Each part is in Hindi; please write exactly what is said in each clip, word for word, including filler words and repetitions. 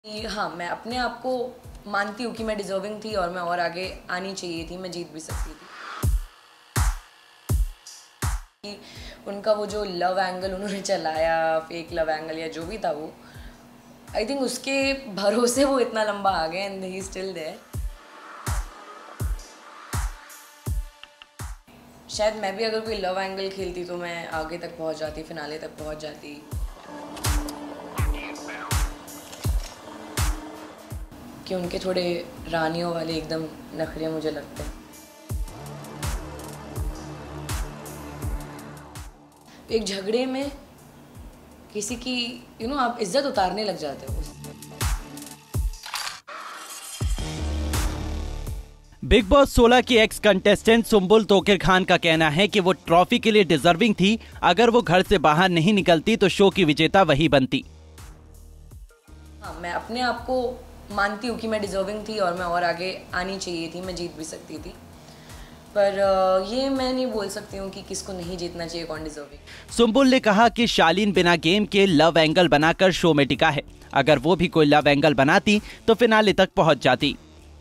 कि हाँ, मैं अपने आप को मानती हूँ कि मैं डिज़र्विंग थी और मैं और आगे आनी चाहिए थी, मैं जीत भी सकती थी। कि उनका वो जो लव एंगल उन्होंने चलाया, फेक लव एंगल या जो भी था वो, आई थिंक उसके भरोसे वो इतना लंबा आ गए and he is still there. शायद मैं भी अगर कोई लव एंगल खेलती तो मैं आगे तक पहुँच जाती, फिनाले तक पहुँच जाती। कि उनके थोड़े रानियों वाले एकदम नखरे मुझे लगते हैं। एक झगड़े में किसी की यू नो आप इज्जत उतारने लग जाते हो। बिग बॉस सोलह की एक्स कंटेस्टेंट सुम्बुल तोकिर खान का कहना है कि वो ट्रॉफी के लिए डिजर्विंग थी। अगर वो घर से बाहर नहीं निकलती तो शो की विजेता वही बनती। हाँ, मैं अपने आप को मानती हूँ कि मैं डिजर्विंग थी और मैं और आगे आनी चाहिए थी, मैं जीत भी सकती थी। पर ये मैं नहीं बोल सकती हूँ कि किसको नहीं जीतना चाहिए, कौन डिजर्विंग। सुम्बुल ने कहा कि शालीन बिना गेम के लव एंगल बनाकर शो में टिका है। अगर वो भी कोई लव एंगल बनाती तो फिनाले तक पहुंच जाती।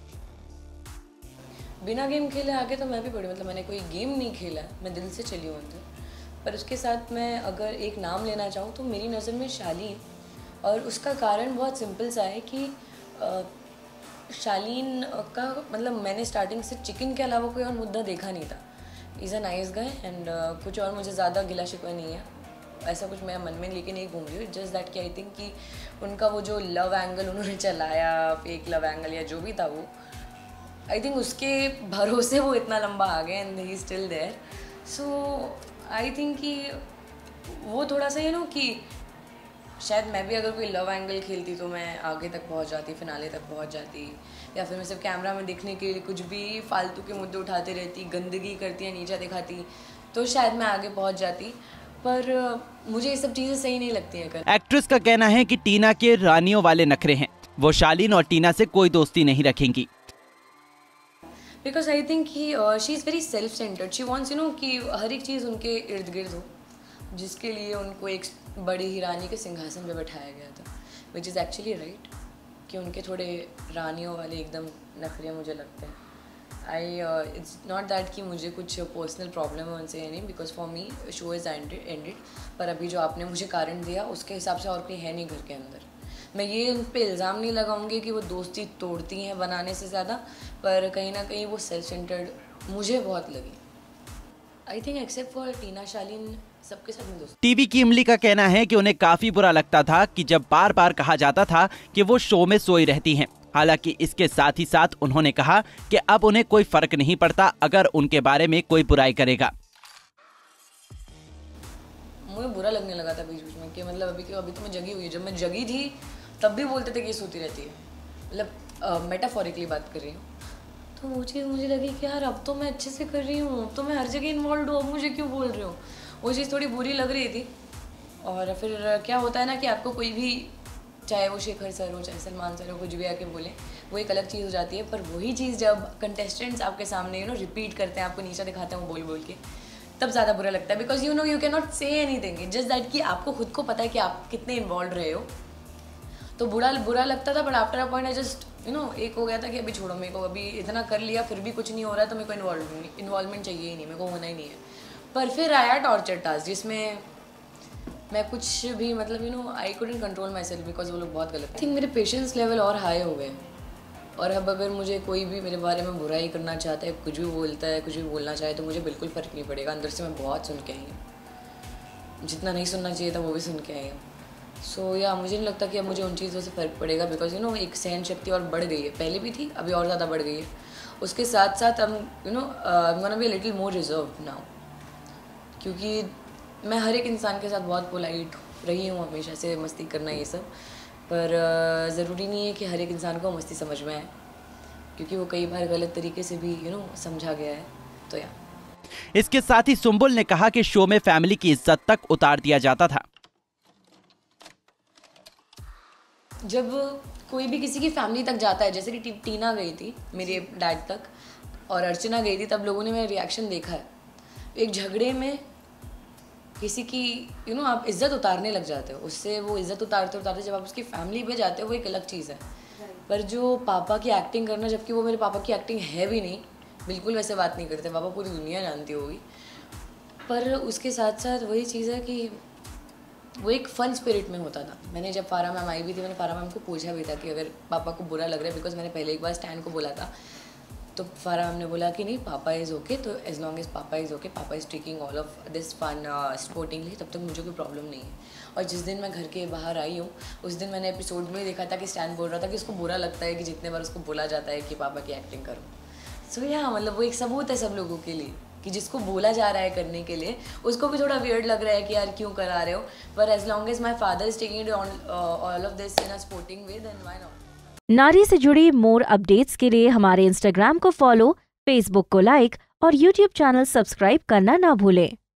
बिना गेम खेले आगे तो मैं भी पड़ी, मतलब मैंने कोई गेम नहीं खेला, मैं दिल से चली हूँ अंदर। पर उसके साथ मैं अगर एक नाम लेना चाहूँ तो मेरी नज़र में शालीन, और उसका कारण बहुत सिंपल सा है कि आ, शालीन का मतलब मैंने स्टार्टिंग से चिकन के अलावा कोई और मुद्दा देखा नहीं था। Is a nice guy and कुछ और मुझे ज़्यादा गिला शिकवा नहीं है, ऐसा कुछ मैं मन में लेके नहीं घूम रही हूँ। जस्ट दैट कि आई थिंक कि उनका वो जो लव एंगल उन्होंने चलाया, फेक लव एंगल या जो भी था वो, आई थिंक उसके भरोसे वो इतना लंबा आ गए and he still there. So I think कि वो थोड़ा सा यू नो कि शायद मैं भी अगर कोई लव एंगल खेलती तो मैं आगे तक पहुंच जाती, फिनाले तक पहुंच जाती, या फिर मैं सिर्फ कैमरा में दिखने के लिए कुछ भी फालतू के मुद्दे उठाती रहती, गंदगी करती या नीचा दिखाती, तो शायद मैं आगे पहुंच जाती। पर मुझे ये सब चीज़ें सही नहीं लगती हैं। एक्ट्रेस का कहना है कि टीना के रानियों वाले नखरे हैं, वो शालीन और टीना से कोई दोस्ती नहीं रखेंगी। Because I think he she is very self centred, she wants you know कि हर एक चीज़ उनके इर्द गिर्द हो, जिसके लिए उनको एक बड़ी ही रानी के सिंहासन पे बैठाया गया था, विच इज़ एक्चुअली राइट। कि उनके थोड़े रानियों वाले एकदम नखरे मुझे लगते हैं। आई इट्स नॉट दैट कि मुझे कुछ पर्सनल प्रॉब्लम है उनसे नहीं, because for me show is ended ended पर अभी जो आपने मुझे कारण दिया उसके हिसाब से और कोई है नहीं घर के अंदर। मैं ये उन पर इल्ज़ाम नहीं लगाऊंगी कि वो दोस्ती तोड़ती हैं बनाने से ज़्यादा, पर कहीं ना कहीं वो सेल्फ सेंटर्ड मुझे बहुत लगी। I think except for Tina, Shalin सबके साथ में दोस्त। टीवी की इमली का कहना है कि उन्हें काफी बुरा लगता था कि जब बार बार कहा जाता था कि वो शो में सोई रहती हैं। हालांकि इसके साथ ही साथ उन्होंने कहा कि अब उन्हें कोई फर्क नहीं पड़ता अगर उनके बारे में कोई बुराई करेगा। मुझे बुरा लगने लगा था बीच बीच में कि मतलब अभी अभी तो मैं जगी हुई है, जब मैं जगी थी तब भी बोलते थे कि सोती रहती है, मतलब मेटाफोरिकली बात कर रही हूँ। तो वो चीज़ मुझे लगी कि यार अब तो मैं अच्छे से कर रही हूँ, अब तो मैं हर जगह इन्वॉल्व हूँ, अब मुझे क्यों बोल रहे हो। वो चीज़ थोड़ी बुरी लग रही थी। और फिर क्या होता है ना कि आपको कोई भी, चाहे वो शेखर सर हो चाहे सलमान सर हो, कुछ भी आके बोले वो एक अलग चीज़ हो जाती है। पर वही चीज़ जब कंटेस्टेंट्स आपके सामने यू नो रिपीट करते हैं, आपको नीचा दिखाते हैं वो बोल बोल के, तब ज़्यादा बुरा लगता है। Because you know you can not say anything, just that कि आपको खुद को पता है कि आप कितने इन्वॉल्व रहे हो, तो बुरा बुरा लगता था। But after a point I just you know एक हो गया था कि अभी छोड़ो, मेरे को अभी इतना कर लिया फिर भी कुछ नहीं हो रहा, तो मेरे को इन्वॉल्व इन्वॉल्वमेंट चाहिए ही नहीं, मेरे को होना ही नहीं है। पर फिर आया टॉर्चर टास्क, जिसमें मैं कुछ भी मतलब you know I couldn't control my self, because वो लोग बहुत गलत थे। थिंक मेरे पेशेंस लेवल और हाई हो गए, और अब अगर मुझे कोई भी मेरे बारे में बुराई करना चाहता है, कुछ भी बोलता है, कुछ भी बोलना चाहे, तो मुझे बिल्कुल फ़र्क नहीं पड़ेगा। अंदर से मैं बहुत सुन के आई हूँ, जितना नहीं सुनना चाहिए था वो भी सुन के आई हूँ। सो so, या yeah, मुझे नहीं लगता कि अब मुझे उन चीज़ों से फ़र्क पड़ेगा, बिकॉज यू नो एक सहन शक्ति और बढ़ गई है, पहले भी थी अभी और ज़्यादा बढ़ गई है। उसके साथ साथ हम you know I am gonna be a little more reserve now, क्योंकि मैं हर एक इंसान के साथ बहुत पोलाइट रही हूँ हमेशा से, मस्ती करना ये सब। पर uh, ज़रूरी नहीं है कि हर एक इंसान को मस्ती समझ में आए, क्योंकि वो कई बार गलत तरीके से भी यू नो समझा गया है। तो या इसके साथ ही सुम्बुल ने कहा कि शो में फैमिली की इज्जत तक उतार दिया जाता था। जब कोई भी किसी की फैमिली तक जाता है, जैसे कि टीना गई थी मेरे डैड तक और अर्चना गई थी, तब लोगों ने मेरा रिएक्शन देखा है। एक झगड़े में किसी की यू नो आप इज्जत उतारने लग जाते हो, उससे वो इज्जत उतारते उतारते जब आप उसकी फैमिली पे जाते हो वो एक अलग चीज़ है। पर जो पापा की एक्टिंग करना, जबकि वो मेरे पापा की एक्टिंग है भी नहीं, बिल्कुल वैसे बात नहीं करते, पापा पूरी दुनिया जानती होगी, पर उसके साथ साथ वही चीज़ है कि वो एक फन स्पिरिट में होता था। मैंने जब फारा मैम आई भी थी, मैंने फारा मैम को पूछा भी था कि अगर पापा को बुरा लग रहा है, बिकॉज मैंने पहले एक बार स्टैंड को बोला था, तो फारा मैम ने बोला कि नहीं पापा इज़ ओके, तो as long as papa is okay, papa is taking all of this fun sportingly, तब तक मुझे कोई प्रॉब्लम नहीं है। और जिस दिन मैं घर के बाहर आई हूँ उस दिन मैंने एपिसोड में देखा था कि स्टैंड बोल रहा था कि उसको बुरा लगता है कि जितने बार उसको बोला जाता है कि पापा की एक्टिंग करो। सो so, या yeah, मतलब वो एक सबूत है सब लोगों के लिए कि जिसको बोला जा रहा है करने के लिए उसको भी थोड़ा वियर्ड लग रहा है कि यार क्यों करा रहे हो, पर as long as my father is taking it all of this in a sporting way, then why not. नारी से जुड़ी मोर अपडेट्स के लिए हमारे इंस्टाग्राम को फॉलो, फेसबुक को लाइक और यूट्यूब चैनल सब्सक्राइब करना ना भूलें।